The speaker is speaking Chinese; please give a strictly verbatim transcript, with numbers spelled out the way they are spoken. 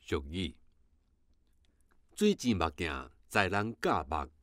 俗语：水钱目镜，在人教目